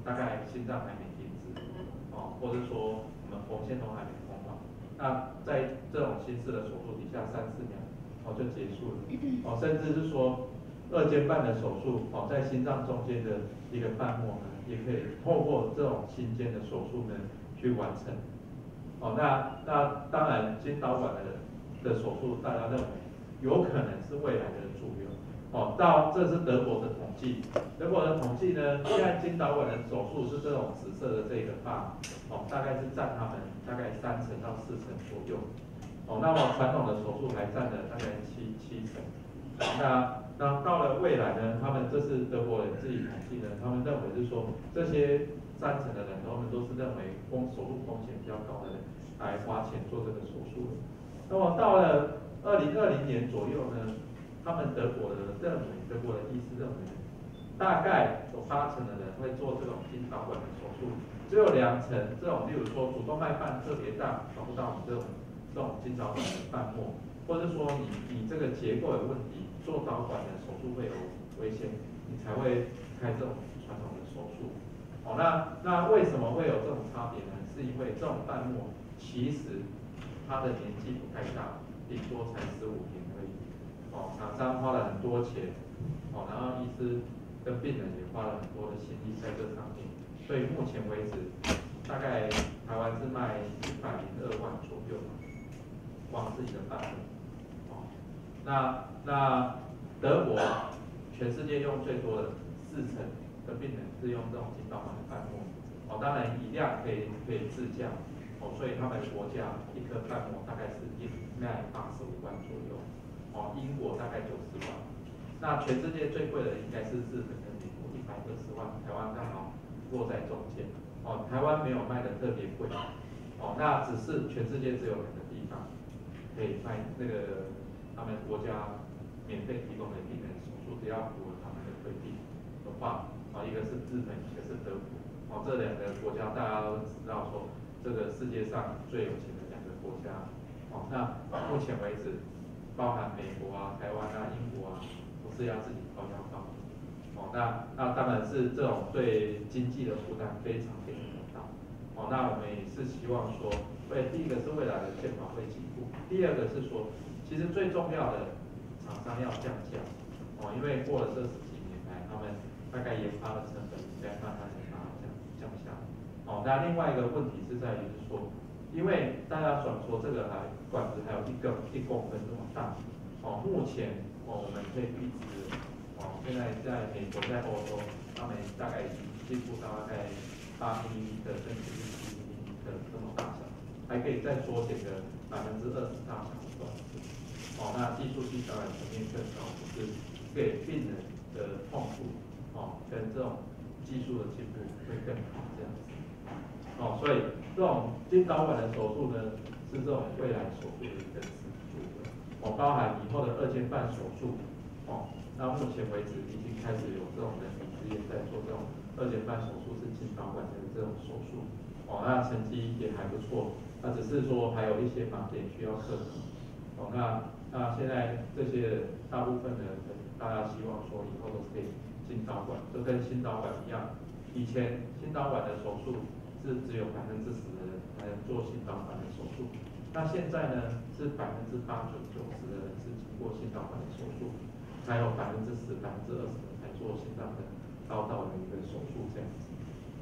大概心脏还没停止，或者说我们缝线都还没缝好，那在这种心室的手术底下3-4秒，就结束了，甚至是说2间半的手术，在心脏中间的一个瓣膜呢，也可以透过这种心间的手术呢去完成，那当然心导管的手术，大家认为有可能是未来的主流。这是德国的统计，德国的统计呢，现在心导管的手术是这种紫色的这个坝，大概是占他们大概3成到4成左右，那么传统的手术还占了大概7成，那到了未来呢，他们这是德国人自己统计呢，他们认为是说这些3成的人，他们都是认为手术风险比较高的人来花钱做这个手术的。那么到了2020年左右呢，他们德国的医师认为，大概有8成的人会做这种心导管的手术，只有2成这种，例如说主动脉瓣特别大，找不到你这种心导管的瓣膜，或者说你这个结构有问题，做导管的手术会有危险，你才会开这种传统的手术。那为什么会有这种差别呢？是因为这种瓣膜其实它的年纪不太大，顶多才15年而已。厂商花了很多钱，然后医师跟病人也花了很多的心力在这上面，所以目前为止，大概台湾是卖102万左右，光自己的瓣膜。那德国全世界用最多的4成的病人是用这种心导管的瓣膜，当然以量可以自降，所以他们国家一颗瓣膜大概是卖85万左右。英国大概90万，那全世界最贵的应该是日本跟美国120万，台湾刚好落在中间。台湾没有卖的特别贵，那只是全世界只有2个地方可以卖那个他们国家免费提供的病人手术，只要符合他们的规定的话，一个是日本，一个是德国。这2个国家大家都知道说，这个世界上最有钱的2个国家。那目前为止，包含美国啊、台湾啊、英国啊，都是要自己掏腰包。那当然是这种对经济的负担非常非常的大。那我们也是希望说，第一个是未来的健保会进步，第二个是说，其实最重要的厂商要降价。因为过了这10几年来，他们大概研发的成本应该慢慢的把它降下来。那另外一个问题是在于是说，因为大家想说这个管子还有1公分这么大，目前我们可以预知，现在在美国、在欧洲，他们大概已经进步到大概8 mm 甚至是7 mm 的这种大小，还可以再缩减个20%大小的管子。那技术性当然层面更高，就是给病人的痛苦，跟这种技术的进步会更好这样子。所以这种心导管的手术呢，是这种未来手术的一个支柱的。包含以后的2间半手术，那目前为止已经开始有这种人体实验在做这种2间半手术是心导管的这种手术，那成绩也还不错，那只是说还有一些盲点需要克服。那现在这些大部分的人，大家希望说以后都是可以心导管，就跟心导管一样，以前心导管的手术是只有10%的人才能做心导管的手术，那现在呢是80%、90%的人是经过心导管的手术，还有10%、20%才做心脏的高道的一个手术这样子。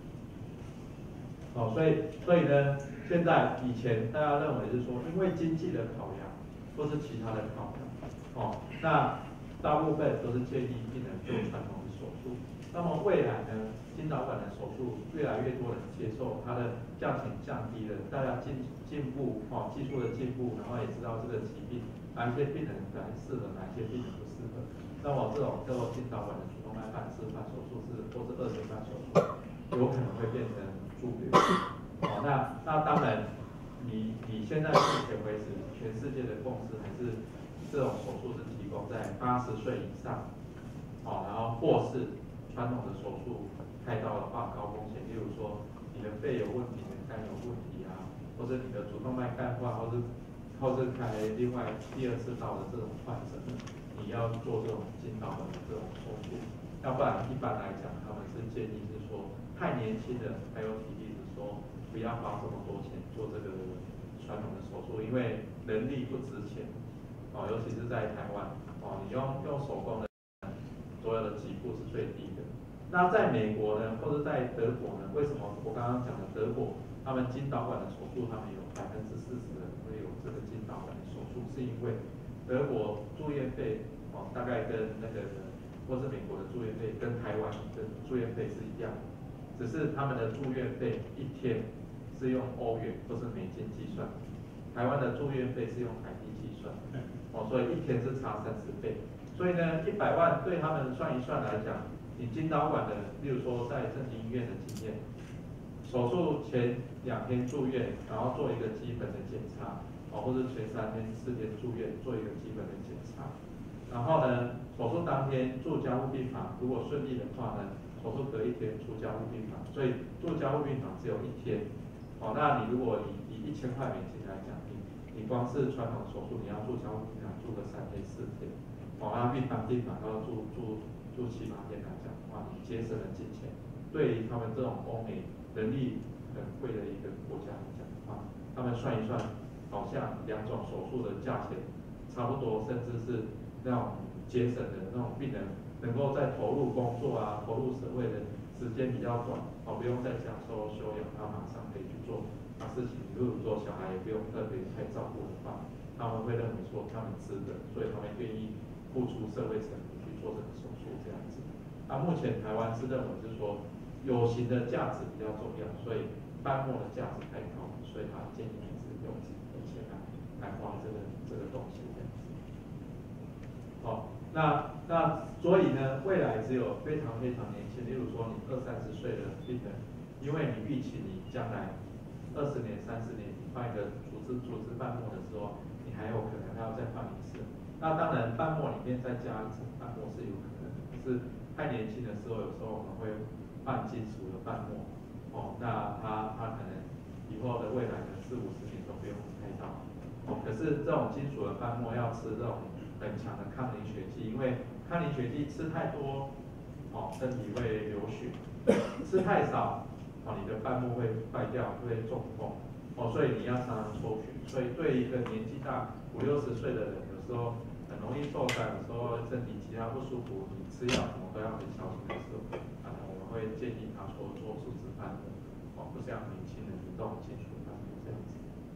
所以呢，现在以前大家认为是说，因为经济的考量或是其他的考量，那大部分都是建议病人做传统的手术。那么未来呢，心导管的手术越来越多人接受，它的价钱降低了，大家进步，技术的进步，然后也知道这个疾病哪一些病人适合，哪一些病人不适合。那么这种叫做心导管的主动脉瓣置换手术或是2间半手术，有可能会变成主流。那当然，你现在目前为止，全世界的共识还是这种手术是提供在80岁以上，然后或是传统的手术开刀的话高风险，例如说你的肺有问题、你的肝有问题啊，或者你的主动脉干化，或是开另外第2次刀的这种患者，你要做这种心导管的这种手术， 要不然一般来讲，他们是建议是说，太年轻的还有体力的说，不要花这么多钱做这个传统的手术，因为人力不值钱，哦，尤其是在台湾，哦，你用手工的，所有的给付是最低的。那在美国呢，或者在德国呢，为什么我刚刚讲的德国，他们筋导管的手术，他们有40%的人会有这个筋导管的手术，是因为德国住院费哦，大概跟那个或是美国的住院费跟台湾的住院费是一样的，只是他们的住院费一天是用欧元或是美金计算，台湾的住院费是用台币计算，哦，所以一天是差30倍。所以呢，100万对他们算一算来讲，你筋导管的，例如说在正经医院的经验，手术前2天住院，然后做一个基本的检查，哦，或者前3天、4天住院做一个基本的检查，然后呢，手术当天住加护病房，如果顺利的话呢，手术隔1天出加护病房，所以住加护病房只有1天，哦，那你如果以1000块美金来讲，你光是传统手术，你要住加护病房住个3天4天。哦，那病房要住7、8天来讲的话，你节省了金钱。对于他们这种欧美人力很贵的一个国家来讲的话，他们算一算，好像2种手术的价钱差不多，甚至是那种节省的那种病人能够在投入工作啊、投入社会的时间比较短，哦，不用在家休养，他马上可以去做事情。如果说小孩也不用特别太照顾的话，他们会认为说他们值得，所以他们愿意付出社会成本去做这个手术这样子。那目前台湾是认为是说有形的价值比较重要，所以斑膜的价值太高，所以他建议还是用自己的钱来花这个东西这样子。好，那所以呢，未来只有非常非常年轻，例如说你20、30岁的病人，因为你预期你将来20年、30年，你换一个组织瓣膜的时候，你还有可能还要再换一次。那当然，瓣膜里面再加一层瓣膜是有可能的，可是太年轻的时候，有时候我们会换金属的瓣膜，哦，那它可能以后的未来的40、50年都不用开刀，哦，可是这种金属的瓣膜要吃这种很强的抗凝血剂，因为抗凝血剂吃太多，哦，身体会流血；吃太少，哦，你的瓣膜会坏掉，会中风，哦，所以你要常常抽血。所以对一个年纪大50、60岁的人，有时候很容易受伤，有时候身体其他不舒服，你吃药什么都要很小心的时候，我们会建议他说做组织瓣膜，哦，不像年轻人这种金属瓣膜这样子。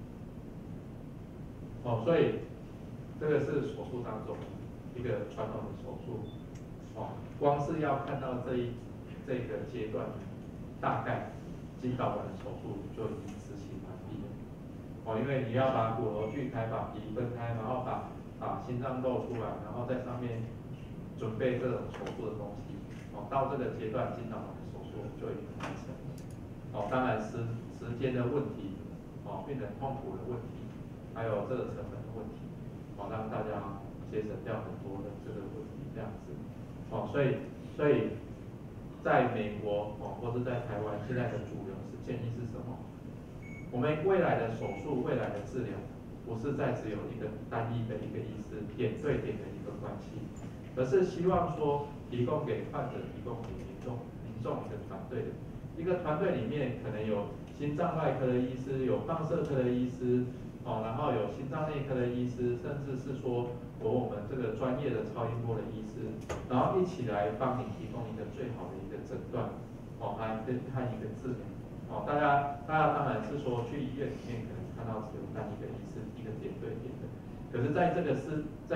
哦，所以这个是手术当中一个传统的手术，哦，光是要看到这个阶段，大概筋导管的手术就已经执行完毕了。哦，因为你要把骨头锯开，把皮分开，然后把心脏露出来，然后在上面准备这种手术的东西。哦，到这个阶段，筋导管的手术就已经完成了。哦，当然时间的问题，哦，病人痛苦的问题，还有这个成本的问题，哦，让大家节省掉很多的这个问题这样子。哦，所以在美国哦，或者在台湾，现在的主流是建议是什么？我们未来的手术、未来的治疗，不是再只有一个单一的一个医师点对点的一个关系，而是希望说提供给患者、提供给民众一个团队的。一个团队里面可能有心脏外科的医师，有放射科的医师，哦，然后有心脏内科的医师，甚至是说我们这个专业的超音波的医师，然后一起来帮你提供一个最好的一个诊断，哦，和一个治疗。哦，大家当然是说去医院里面可能看到只有单一个医师，一个点对点的，可是在这个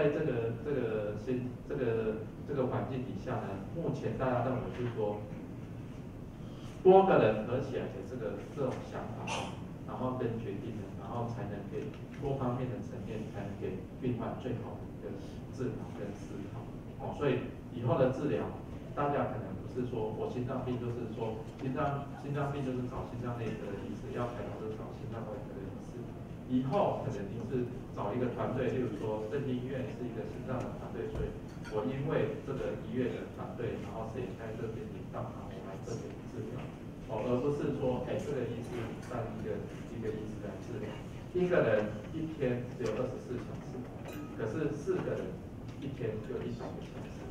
环境底下呢，目前大家认为是说，多个人合起来的这种想法，然后跟决定的，然后才能给多方面的层面，才能给病患最好的一个治疗跟思考。哦，所以以后的治疗，大家可能不是说我心脏病就是说心脏病就是找心脏内科的医师，要开刀就找心脏外科的医师。以后可能你是找一个团队，例如说正定医院是一个心脏的团队，所以我因为这个医院的团队，然后谁在这边领导，然后我来这边治疗，哦，而不是说，这个医师让一个医师来治疗，一个人一天只有24小时，可是4个人一天就100个小时，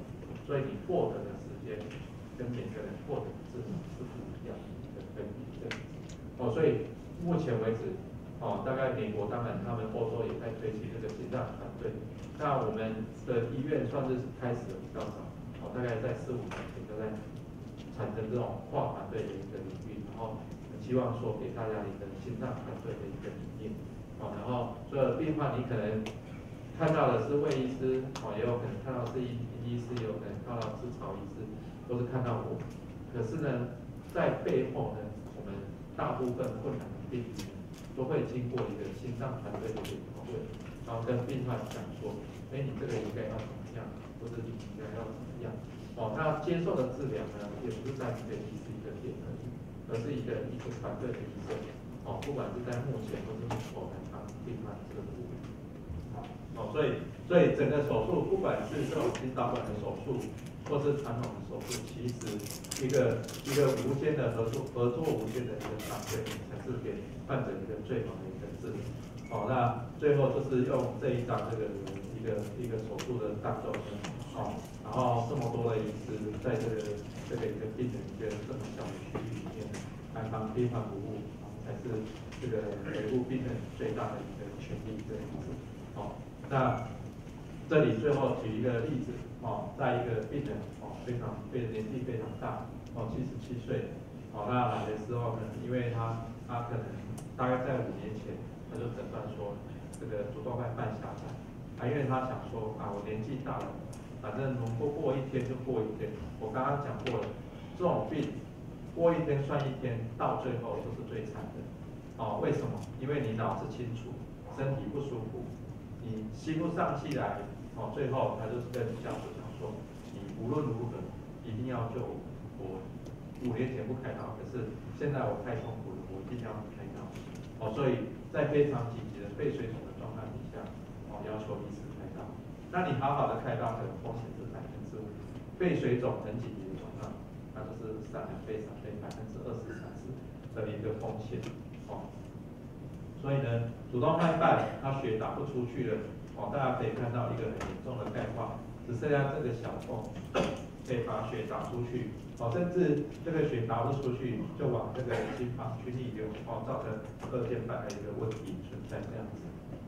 所以你获得的时间跟每个人获得的治疗是不一样的分别的。所以目前为止，大概美国当然他们欧洲也在推行这个心脏团队，那我们的医院算是开始的比较早，大概在4、5年前就在产生这种跨团队的一个领域，然后希望说给大家一个心脏团队的一个理念，然后所有病患你可能看到的是魏医师，也有可能看到是医师，也有可能看到是曹医师，都是看到我。可是呢，在背后呢，我们大部分困难的病例都会经过一个心脏团队的一个讨论，然后跟病患讲说，你这个应该要怎么样，或者你应该要怎么样。那接受的治疗呢，也不是在一个医师一个点而已，而是一个团队的医生，不管是在目前或是我们帮病患这个服务。所以整个手术，不管是这种心导管的手术，或是传统的手术，其实一个无间的合作无间的一个团队，才是给患者一个最好的一个治疗。那最后就是用这一张这个一个手术的当中呢，然后这么多的医师在这个一个病人一个这么小的区域里面，来帮病患服务，才是这个维护病人最大的一个权利这样子。那这里最后举一个例子，在一个病人，年纪非常大，77岁，那来的时候呢，因为他可能大概在5年前，他就诊断说这个主动脉瓣狭窄，因为他想说我年纪大了，反正能够过一天就过一天。我刚刚讲过了，这种病过一天算一天，到最后都是最惨的。为什么？因为你脑子清楚，身体不舒服。你吸不上气来，最后他就是跟家属讲说，你无论如何一定要救我。我5年前不开刀，可是现在我太痛苦了，我一定要开刀。所以在非常紧急的肺水肿的状态底下，要求医师开刀。那你好好的开刀，可能风险是5%，肺水肿很紧急的状况，那就是3倍、20%、30%的一个风险。所以呢，主动脉瓣它血打不出去了，大家可以看到一个很严重的钙化，只剩下这个小缝，可以把血打出去，甚至这个血打不出去，就往这个心房去逆流，造成二尖瓣的一个问题存在这样子。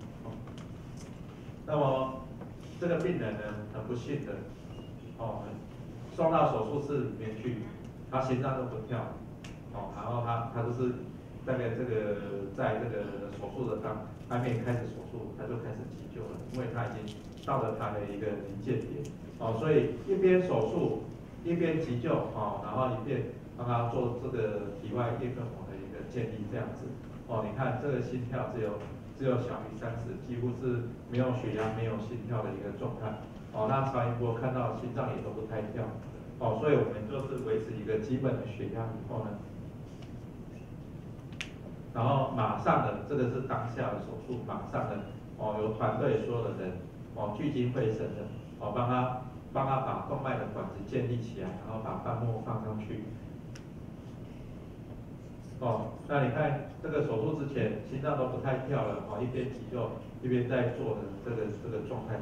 那么这个病人呢，很不幸的，送到手术室里面去，他心脏都不跳，然后他就是大概在这个手术的还没开始手术，他就开始急救了，因为他已经到了他的一个临界点，所以一边手术一边急救，然后一边帮他做这个体外叶克膜的一个建立，这样子，你看这个心跳只有小于30，几乎是没有血压、没有心跳的一个状态，那超音波看到心脏也都不太跳，所以我们就是维持一个基本的血压以后呢。然后马上的，这个是当下的手术，马上的由团队所有的人聚精会神的帮他把动脉的管子建立起来，然后把瓣膜放上去。那你看这个手术之前心脏都不太跳了，一边急救一边在做的这个状态。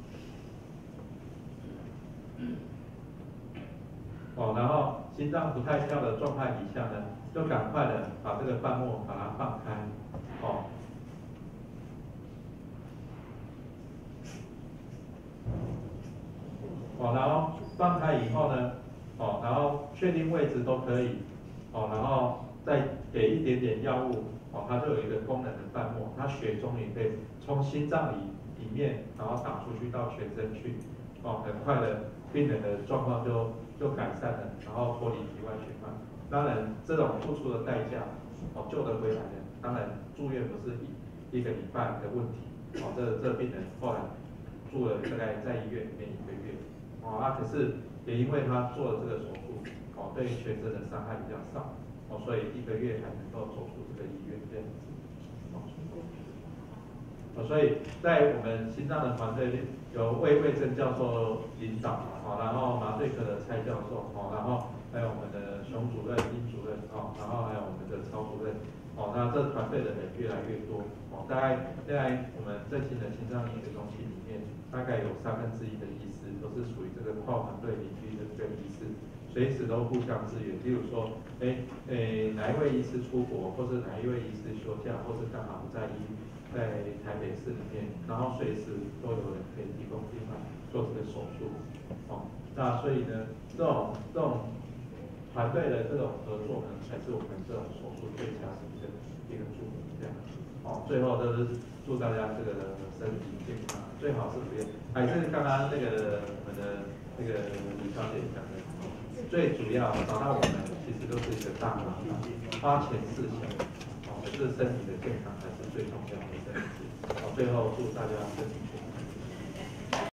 然后心脏不太跳的状态底下呢，就赶快的把这个瓣膜把它放开，然后放开以后呢，然后确定位置都可以，然后再给一点点药物，它就有一个功能的瓣膜，它血终于可以从心脏里面，然后打出去到全身去，很快的病人的状况就改善了，然后脱离体外循环。当然，这种付出的代价，救得回来的，当然住院不是一个礼拜的问题，这病人后来住了大概在医院里面1个月，可是也因为他做了这个手术，对全身的伤害比较少，所以1个月还能够走出这个医院这样子。所以在我们心脏的团队由魏征教授领导，然后麻醉科的蔡教授，然后还有我们的熊主任、殷主任，然后还有我们的曹主任， 哦，那这团队的人越来越多，哦，大概现在我们振兴的心脏医学中心里面，大概有1/3的医师都是属于这个跨团队领域的这个医师，随时都互相支援。例如说，哪一位医师出国，或是哪一位医师休假，或是刚好不在台北市里面，然后随时都有人可以提供病患做这个手术，哦，那所以呢，这种团队的这种合作呢，才是我们这种手术最佳的一个助力，这样。哦，最后就是祝大家这个身体健康，最好是不要，还是刚刚那个我们的那个李小姐讲的，最主要找到我们其实都是一个大麻烦，花钱事小，哦，可是身体的健康才是最重要的这件事。好，最后祝大家身体健康。